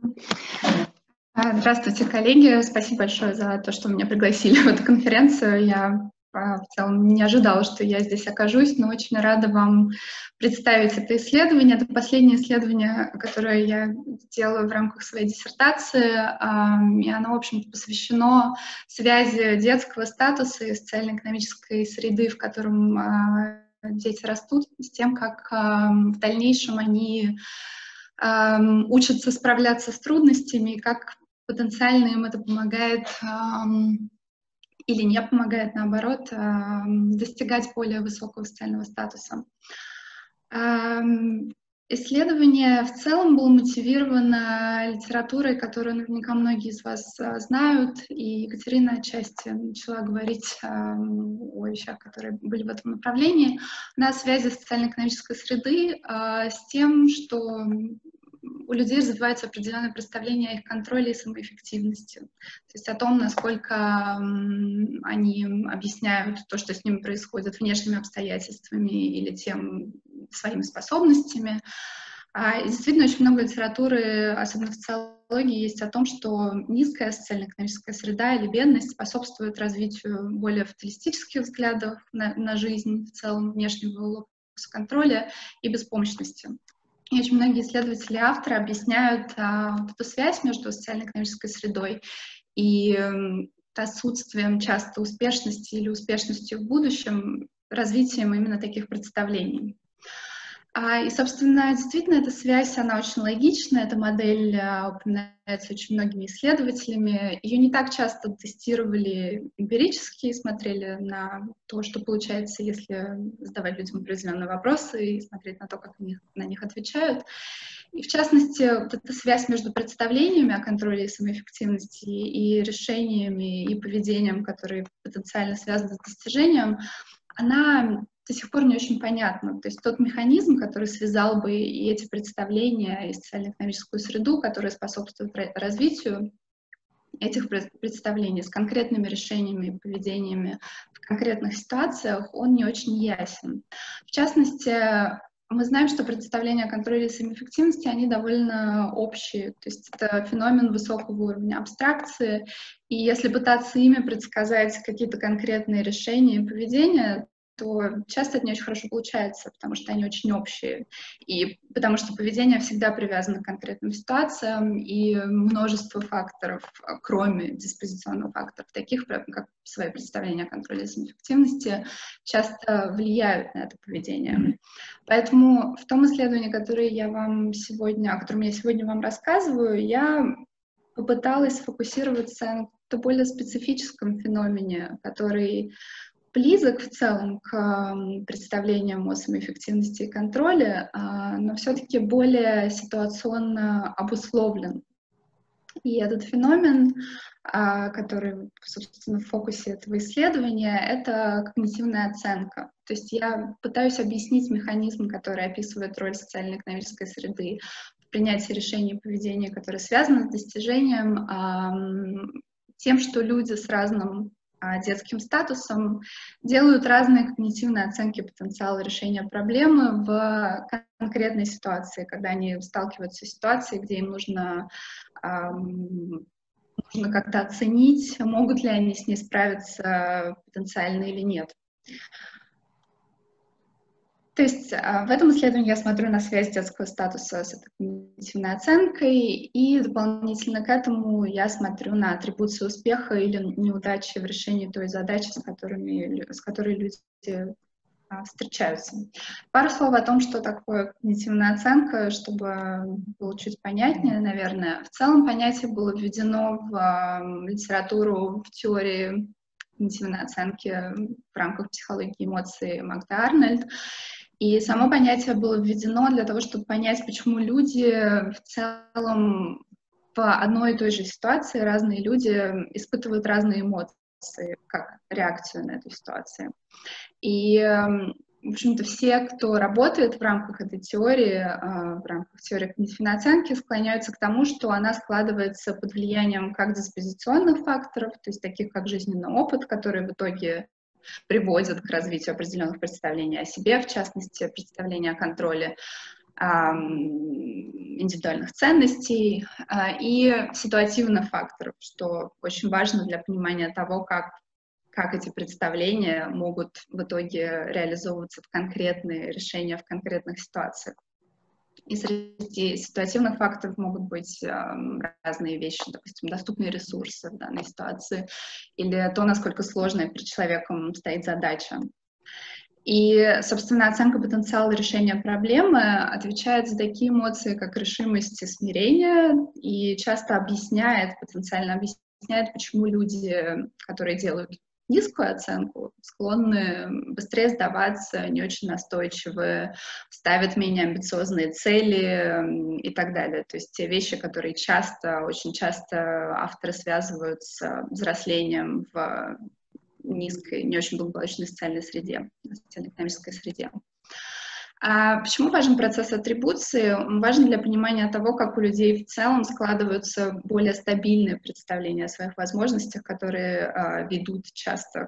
Здравствуйте, коллеги. Спасибо большое за то, что меня пригласили в эту конференцию. Я в целом не ожидала, что я здесь окажусь, но очень рада вам представить это исследование. Это последнее исследование, которое я делаю в рамках своей диссертации, и оно, в общем-то, посвящено связи детского статуса и социально-экономической среды, в котором дети растут, с тем, как в дальнейшем они учатся справляться с трудностями, и как потенциально им это помогает или не помогает, наоборот, достигать более высокого социального статуса. Исследование в целом было мотивировано литературой, которую наверняка многие из вас знают, и Екатерина отчасти начала говорить о вещах, которые были в этом направлении, на связи социально-экономической среды с тем, что у людей развивается определенное представление о их контроле и самоэффективности. То есть о том, насколько они объясняют то, что с ними происходит, внешними обстоятельствами или тем своими способностями. И действительно, очень много литературы, особенно в социологии, есть о том, что низкая социально-экономическая среда или бедность способствует развитию более фаталистических взглядов на жизнь в целом, внешнего контроля и беспомощности. И очень многие исследователи и авторы объясняют вот эту связь между социально-экономической средой и отсутствием часто успешности или успешностью в будущем, развитием именно таких представлений. И, собственно, действительно, эта связь, она очень логична, эта модель упоминается очень многими исследователями. Ее не так часто тестировали эмпирически, смотрели на то, что получается, если задавать людям определенные вопросы и смотреть на то, как они на них отвечают. И, в частности, вот эта связь между представлениями о контроле и самоэффективности и решениями и поведением, которые потенциально связаны с достижением, она до сих пор не очень понятна. То есть тот механизм, который связал бы и эти представления, и социально-экономическую среду, которая способствует развитию этих представлений с конкретными решениями и поведениями в конкретных ситуациях, он не очень ясен. В частности, мы знаем, что представления о контроле и самоэффективности, они довольно общие. То есть это феномен высокого уровня абстракции. И если пытаться ими предсказать какие-то конкретные решения и поведения, то часто это не очень хорошо получается, потому что они очень общие. И потому что поведение всегда привязано к конкретным ситуациям, и множество факторов, кроме диспозиционных факторов, таких как свои представления о контроле и самоэффективности, часто влияют на это поведение. Поэтому в том исследовании, о котором я сегодня вам рассказываю, я попыталась сфокусироваться на более специфическом феномене, который близок в целом к представлениям о самоэффективности и контроле, но все-таки более ситуационно обусловлен. И этот феномен, который, собственно, в фокусе этого исследования, это когнитивная оценка. То есть я пытаюсь объяснить механизм, который описывает роль социально-экономической среды в принятии решений и поведения, которые связаны с достижением, тем, что люди с разным детским статусом делают разные когнитивные оценки потенциала решения проблемы в конкретной ситуации, когда они сталкиваются с ситуацией, где им нужно как-то оценить, могут ли они с ней справиться потенциально или нет. То есть в этом исследовании я смотрю на связь детского статуса с этой когнитивной оценкой, и дополнительно к этому я смотрю на атрибуцию успеха или неудачи в решении той задачи, с которой люди встречаются. Пару слов о том, что такое когнитивная оценка, чтобы было чуть понятнее, наверное. В целом понятие было введено в литературу, в теории когнитивной оценки в рамках психологии эмоций Магда Арнольд. И само понятие было введено для того, чтобы понять, почему люди в целом в одной и той же ситуации, разные люди испытывают разные эмоции, как реакцию на эту ситуацию. И, в общем-то, все, кто работает в рамках этой теории, в рамках теории когнитивной оценки, склоняются к тому, что она складывается под влиянием как диспозиционных факторов, то есть таких как жизненный опыт, который в итоге приводит к развитию определенных представлений о себе, в частности, представления о контроле, индивидуальных ценностей и ситуативных факторов, что очень важно для понимания того, как эти представления могут в итоге реализовываться в конкретные решения в конкретных ситуациях. И среди ситуативных факторов могут быть разные вещи, допустим, доступные ресурсы в данной ситуации, или то, насколько сложная перед человеком стоит задача. И, собственно, оценка потенциала решения проблемы отвечает за такие эмоции, как решимость и смирение, и часто потенциально объясняет, почему люди, которые делают низкую оценку, склонны быстрее сдаваться, не очень настойчивы, ставят менее амбициозные цели и так далее. То есть те вещи, которые очень часто авторы связывают с взрослением в низкой, не очень благополучной социальной среде, социально-экономической среде. Почему важен процесс атрибуции? Он важен для понимания того, как у людей в целом складываются более стабильные представления о своих возможностях, которые ведут часто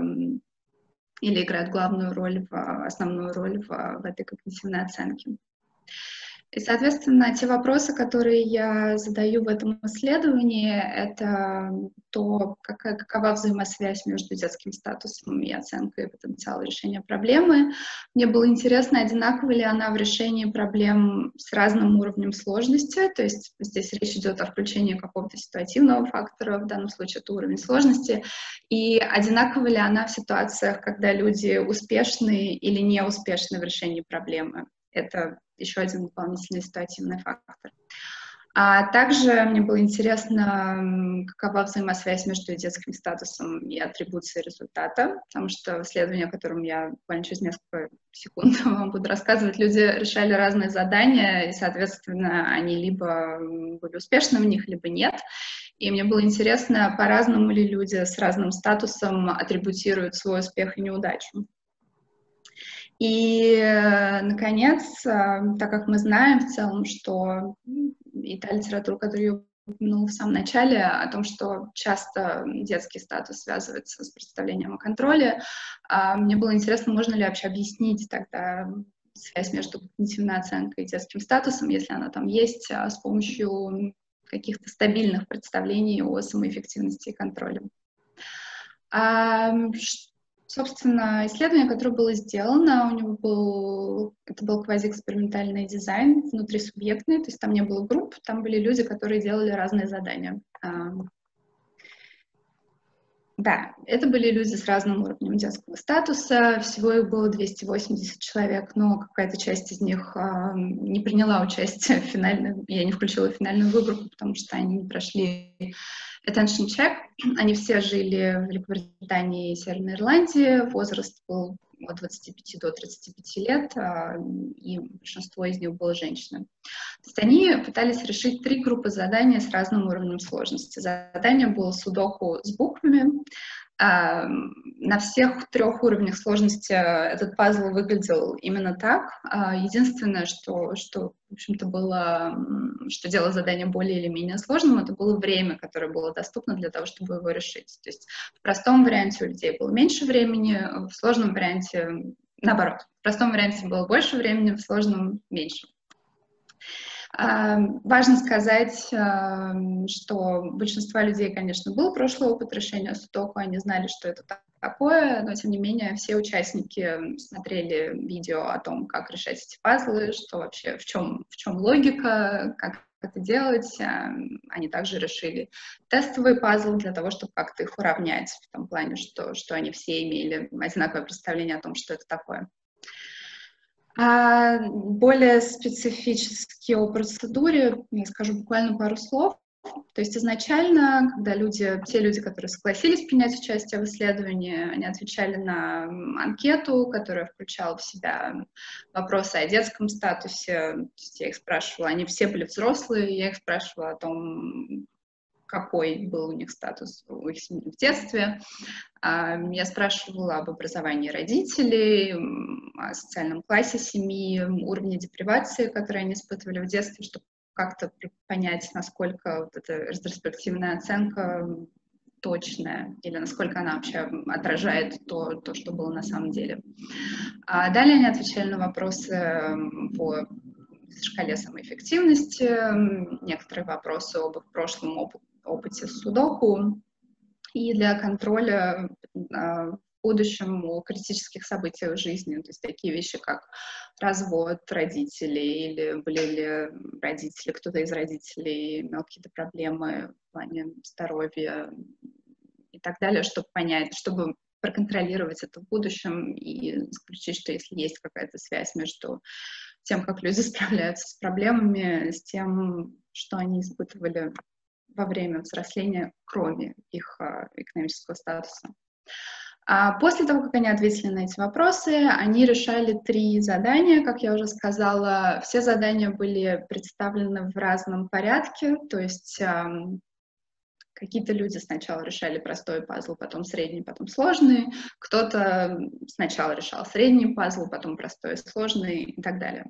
или играют главную роль, основную роль в этой когнитивной оценке. И, соответственно, те вопросы, которые я задаю в этом исследовании, это то, какова взаимосвязь между детским статусом и оценкой потенциала решения проблемы. Мне было интересно, одинакова ли она в решении проблем с разным уровнем сложности, то есть здесь речь идет о включении какого-то ситуативного фактора, в данном случае это уровень сложности, и одинакова ли она в ситуациях, когда люди успешны или неуспешны в решении проблемы. Это еще один дополнительный ситуативный фактор. А также мне было интересно, какова взаимосвязь между детским статусом и атрибуцией результата, потому что в исследовании, о котором я буквально через несколько секунд вам буду рассказывать, люди решали разные задания, и, соответственно, они либо были успешны в них, либо нет. И мне было интересно, по-разному ли люди с разным статусом атрибутируют свой успех и неудачу. И, наконец, так как мы знаем в целом, что и та литература, которую я упомянула в самом начале, о том, что часто детский статус связывается с представлением о контроле, мне было интересно, можно ли вообще объяснить тогда связь между когнитивной оценкой и детским статусом, если она там есть, с помощью каких-то стабильных представлений о самоэффективности и контроле. Собственно, исследование, которое было сделано, это был квазиэкспериментальный дизайн, внутрисубъектный, то есть там не было групп, там были люди, которые делали разные задания. Да, это были люди с разным уровнем детского статуса, всего их было 280 человек, но какая-то часть из них не приняла участие в финальной, я не включила в финальную выборку, потому что они не прошли attention check. Они все жили в Великобритании и Северной Ирландии, возраст был от 25 до 35 лет, и большинство из них было женщины. То есть они пытались решить 3 группы заданий с разным уровнем сложности. Задание было судоку с буквами. На всех 3 уровнях сложности этот пазл выглядел именно так. Единственное, что в общем-то, что делало задание более или менее сложным, это было время, которое было доступно для того, чтобы его решить. То есть в простом варианте у людей было меньше времени, в сложном варианте наоборот. В простом варианте было больше времени, в сложном меньше. Важно сказать, что у большинства людей, конечно, был прошлый опыт решения судоку, они знали, что это такое, но, тем не менее, все участники смотрели видео о том, как решать эти пазлы, что вообще, в чем логика, как это делать. Они также решили тестовый пазл для того, чтобы как-то их уравнять, в том плане, что они все имели одинаковое представление о том, что это такое. Более специфически о процедуре я скажу буквально пару слов. То есть изначально, когда те люди, которые согласились принять участие в исследовании, они отвечали на анкету, которая включала в себя вопросы о детском статусе. То есть я их спрашивала, они все были взрослые, я их спрашивала о том, какой был у них статус у их семьи в детстве. Я спрашивала об образовании родителей, о социальном классе семьи, уровне депривации, который они испытывали в детстве, чтобы как-то понять, насколько вот эта ретроспективная оценка точная, или насколько она вообще отражает то, что было на самом деле. Далее они отвечали на вопросы по шкале самоэффективности, некоторые вопросы об их прошлом опыте с судоку, и для контроля в будущем о критических событиях в жизни, то есть такие вещи, как развод родителей, или были ли родители, кто-то из родителей имел какие-то проблемы в плане здоровья и так далее, чтобы понять, чтобы проконтролировать это в будущем и исключить, что если есть какая-то связь между тем, как люди справляются с проблемами, с тем, что они испытывали во время взросления, кроме их экономического статуса. После того, как они ответили на эти вопросы, они решали 3 задания, как я уже сказала. Все задания были представлены в разном порядке, то есть какие-то люди сначала решали простой пазл, потом средний, потом сложный, кто-то сначала решал средний пазл, потом простой, сложный и так далее.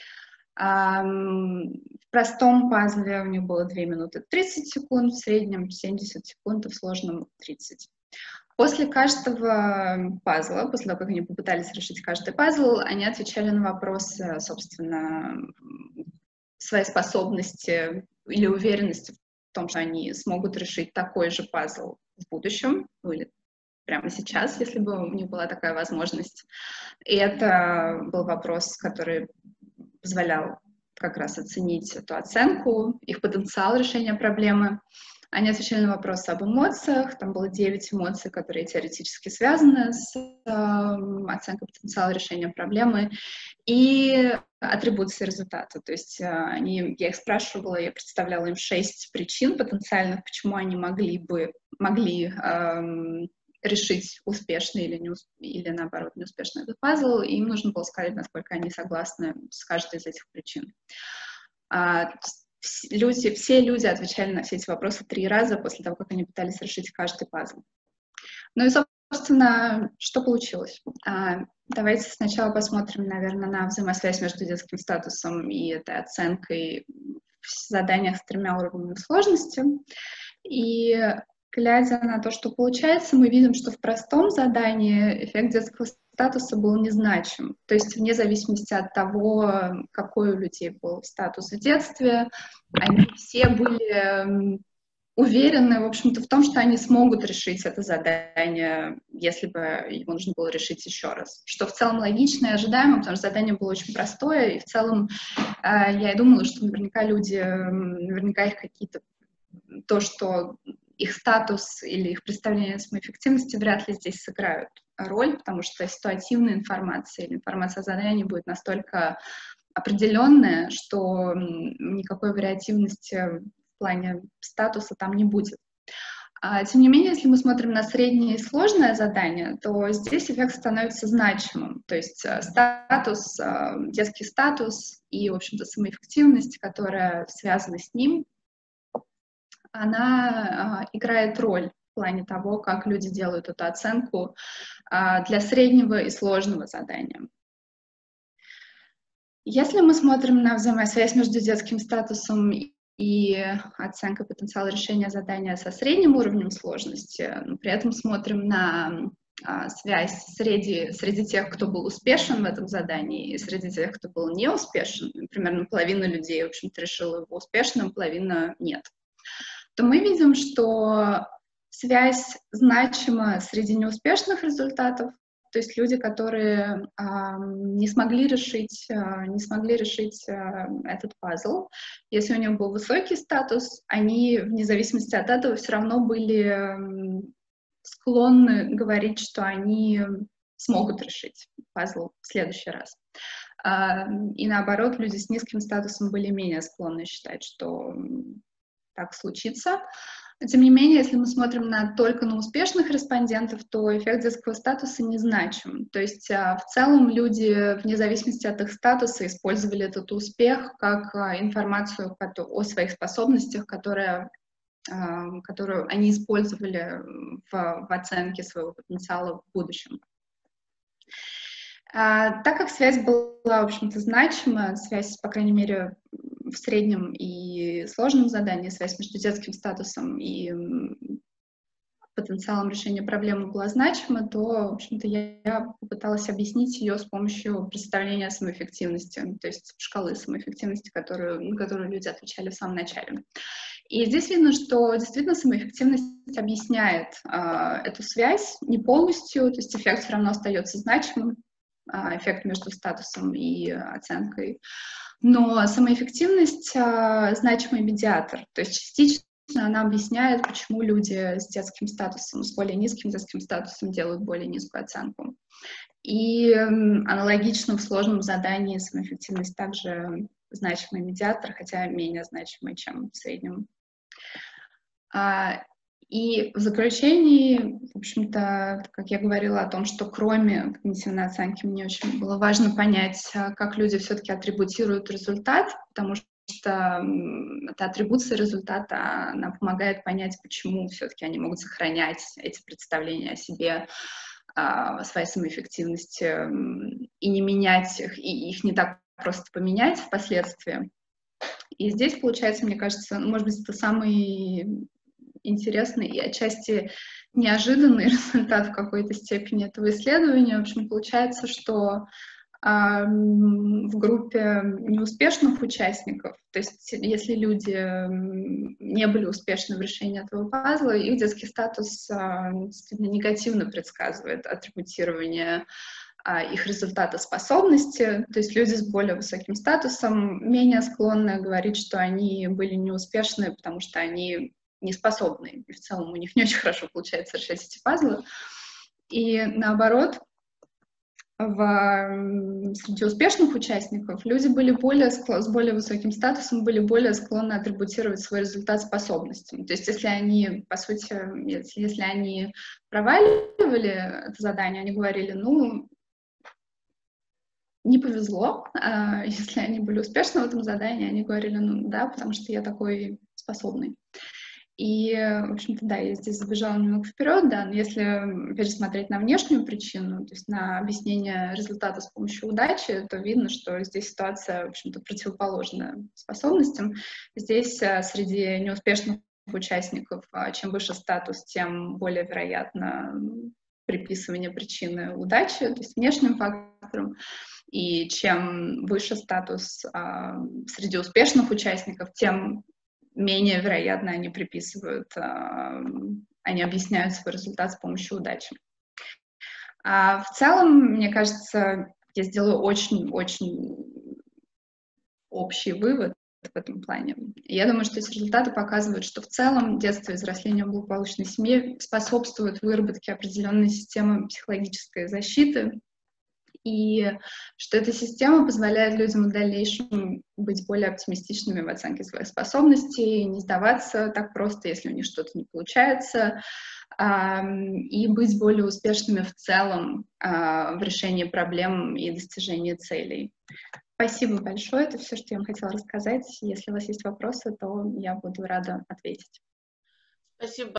В простом пазле у них было 2 минуты 30 секунд, в среднем 70 секунд, в сложном 30. После каждого пазла, после того, как они попытались решить каждый пазл, они отвечали на вопросы, собственно, своей способности или уверенности в том, что они смогут решить такой же пазл в будущем, или прямо сейчас, если бы у них была такая возможность. И это был вопрос, который позволял как раз оценить эту оценку, их потенциал решения проблемы. Они отвечали на вопросы об эмоциях, там было 9 эмоций, которые теоретически связаны с оценкой потенциала решения проблемы, и атрибуции результата. То есть я их спрашивала, я представляла им 6 причин потенциальных, почему они могли решить успешно или наоборот неуспешно этот пазл, и им нужно было сказать, насколько они согласны с каждой из этих причин. Все люди отвечали на все эти вопросы 3 раза после того, как они пытались решить каждый пазл. Ну и, собственно, что получилось? Давайте сначала посмотрим, наверное, на взаимосвязь между детским статусом и этой оценкой в заданиях с 3 уровнями сложности. И глядя на то, что получается, мы видим, что в простом задании эффект детского статуса был незначим. То есть вне зависимости от того, какой у людей был статус в детстве, они все были уверены, в общем-то, в том, что они смогут решить это задание, если бы его нужно было решить еще раз. Что в целом логично и ожидаемо, потому что задание было очень простое, и в целом я и думала, что наверняка их какие-то, то, что их статус или их представление о самоэффективности вряд ли здесь сыграют роль, потому что ситуативная информация или информация о задании будет настолько определенная, что никакой вариативности в плане статуса там не будет. Тем не менее, если мы смотрим на среднее и сложное задание, то здесь эффект становится значимым. То есть детский статус и, в общем-то, самоэффективность, которая связана с ним, она играет роль в плане того, как люди делают эту оценку для среднего и сложного задания. Если мы смотрим на взаимосвязь между детским статусом и оценкой потенциала решения задания со средним уровнем сложности, но при этом смотрим на связь среди тех, кто был успешен в этом задании, и среди тех, кто был неуспешен, примерно половина людей, в общем-то, решила его успешным, половина нет, то мы видим, что связь значима среди неуспешных результатов, то есть люди, которые не смогли решить этот пазл. Если у них был высокий статус, они, вне зависимости от этого, все равно были склонны говорить, что они смогут решить пазл в следующий раз. И наоборот, люди с низким статусом были менее склонны считать, что так случится. Тем не менее, если мы смотрим только на успешных респондентов, то эффект детского статуса незначим. То есть в целом люди, вне зависимости от их статуса, использовали этот успех как информацию о своих способностях, которую они использовали в оценке своего потенциала в будущем. Так как связь была, в общем-то, значима, связь, по крайней мере, в среднем и сложном задании, связь между детским статусом и потенциалом решения проблемы была значима, то, в общем-то, я попыталась объяснить ее с помощью представления о самоэффективности, то есть шкалы самоэффективности, на которую люди отвечали в самом начале. И здесь видно, что действительно самоэффективность объясняет эту связь не полностью, то есть эффект все равно остается значимым, эффект между статусом и оценкой. Но самоэффективность значимый медиатор, то есть частично она объясняет, почему люди с детским статусом, с более низким детским статусом делают более низкую оценку. И аналогично в сложном задании самоэффективность также значимый медиатор, хотя менее значимый, чем в среднем. И в заключении, в общем-то, как я говорила о том, что кроме когнитивной оценки мне очень было важно понять, как люди все-таки атрибутируют результат, потому что эта атрибуция результата, она помогает понять, почему все-таки они могут сохранять эти представления о себе, о своей самоэффективности, и не менять их, и их не так просто поменять впоследствии. И здесь, получается, мне кажется, может быть, это самый интересный и отчасти неожиданный результат в какой-то степени этого исследования. В общем, получается, что в группе неуспешных участников, то есть если люди не были успешны в решении этого пазла, их детский статус действительно негативно предсказывает атрибутирование их результата способности, то есть люди с более высоким статусом менее склонны говорить, что они были неуспешны, потому что они неспособны, и в целом у них не очень хорошо получается решать эти пазлы. И наоборот, среди успешных участников люди были с более высоким статусом были более склонны атрибутировать свой результат способностям. То есть если они, по сути, если они проваливали это задание, они говорили, ну, не повезло. Если они были успешны в этом задании, они говорили, ну да, потому что я такой способный. И, в общем-то, да, я здесь забежала немного вперед, да, но если, опять же, смотреть на внешнюю причину, то есть на объяснение результата с помощью удачи, то видно, что здесь ситуация, в общем-то, противоположна способностям. Здесь среди неуспешных участников, чем выше статус, тем более вероятно приписывание причины удачи, то есть внешним факторам. И чем выше статус среди успешных участников, тем менее вероятно они они объясняют свой результат с помощью удачи. В целом, мне кажется, я сделаю очень-очень общий вывод в этом плане. Я думаю, что эти результаты показывают, что в целом детство и взросление в благополучной семье способствуют выработке определенной системы психологической защиты, и что эта система позволяет людям в дальнейшем быть более оптимистичными в оценке своих способностей, не сдаваться так просто, если у них что-то не получается, и быть более успешными в целом в решении проблем и достижении целей. Спасибо большое, это все, что я вам хотела рассказать. Если у вас есть вопросы, то я буду рада ответить. Спасибо.